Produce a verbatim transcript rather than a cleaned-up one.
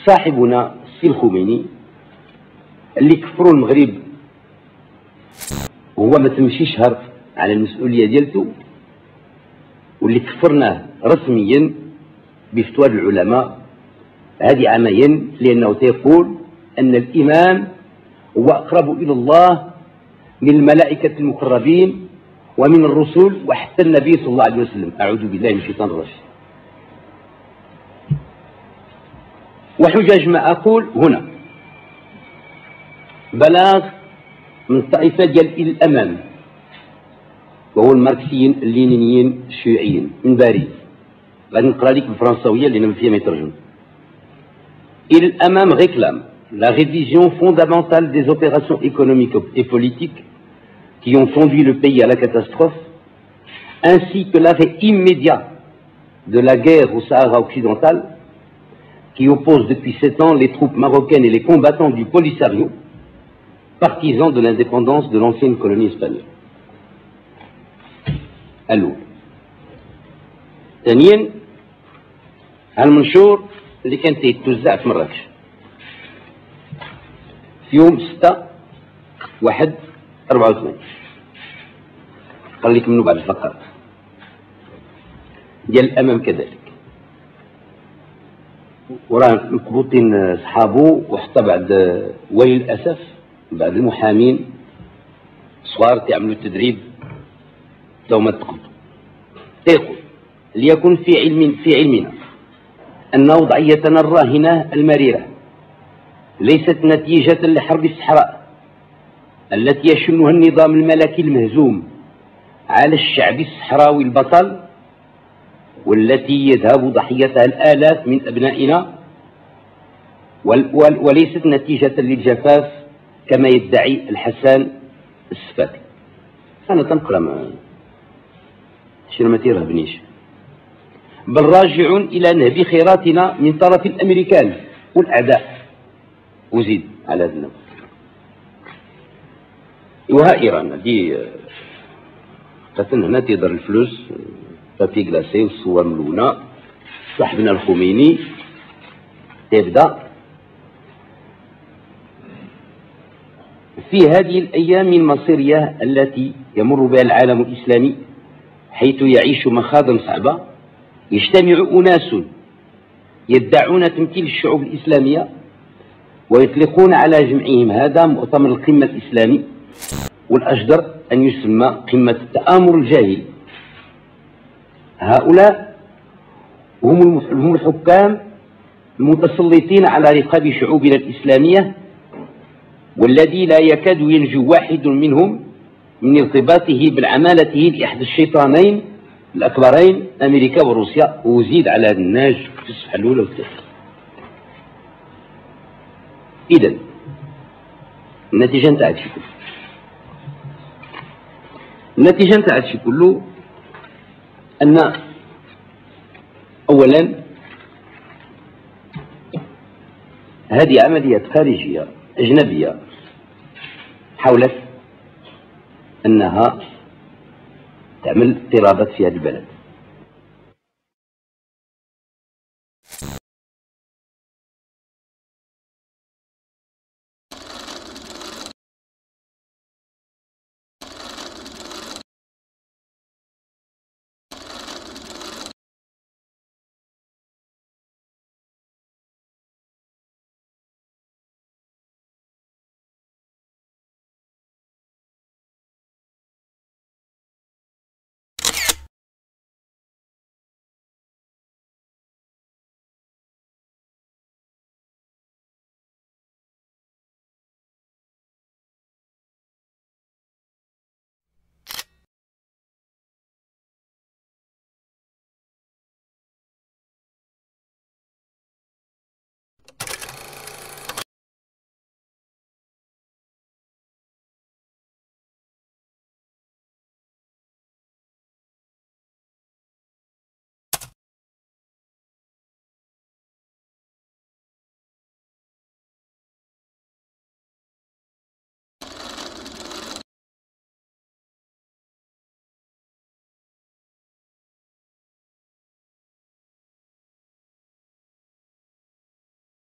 صاحبنا السي الخميني اللي كفروا المغرب وهو ما تمشي شهر على المسؤوليه ديالته، واللي كفرناه رسميا بفتوى العلماء هذه عامين، لانه تيقول ان الامام هو اقرب الى الله من الملائكه المقربين ومن الرسل وحتى النبي صلى الله عليه وسلم. اعوذ بالله من الشيطان الرجيم. وحجج ما اقول هنا بلاغ من الطائفه ديال الامام، وهو الماركسيين اللينيين الشيوعيين من باريس. غادي نقرا لك بالفرنساويه لان ما فيها ما يترجم. الامام réclame la révision fondamentale des opérations économiques et politiques qui ont conduit le pays à la catastrophe, ainsi que l'arrêt immédiat de la guerre au Sahara occidental, qui oppose depuis sept ans les troupes marocaines et les combattants du Polisario, partisans de l'indépendance de l'ancienne colonie espagnole. الأول. ثانيا المنشور اللي كان تيتوزع في مراكش في يوم ستة واحد أربعة وثمانين، قال لك منه بعد الفقرات ديال الأمام كذلك، وراه مقبوطين صحابو، وحتى بعد وللأسف بعد المحامين صغار تعملوا التدريب دوما تقبضوا. يقول ليكن في علم في علمنا أن وضعيتنا الراهنة المريرة ليست نتيجة لحرب الصحراء التي يشنها النظام الملكي المهزوم على الشعب الصحراوي البطل، والتي يذهب ضحيتها الآلاف من أبنائنا، وليست نتيجة للجفاف كما يدعي الحسن السفاتي. أنا تنقرأ ما شنو ما تيرهبنيش، بل راجع إلى نهب خيراتنا من طرف الأمريكان والأعداء. وزيد على هذا النوع. وها إيران دي قتل هنا تيضر الفلوس بابي كلاسي والصور ملونة. صاحبنا الخميني تبدأ في هذه الأيام المصيرية التي يمر بها العالم الإسلامي، حيث يعيش مخاضا صعبة، يجتمع أناس يدعون تمثيل الشعوب الإسلامية ويطلقون على جمعهم هذا مؤتمر القمة الإسلامي، والأجدر أن يسمى قمة التآمر الجاهلي. هؤلاء هم الحكام المتسلطين على رقاب شعوبنا الإسلامية، والذي لا يكاد ينجو واحد منهم من ارتباطه بالعمالته لأحد الشيطانين الأكبرين أمريكا وروسيا. وزيد على هذا الناج في الصفحة الأولى والثانية. إذن النتيجة نتاع هادشي كله النتيجة نتاع هادشي كله أن أولا هذه عمليات خارجية أجنبية حاولت أنها تعمل اضطرابات في هذا البلد.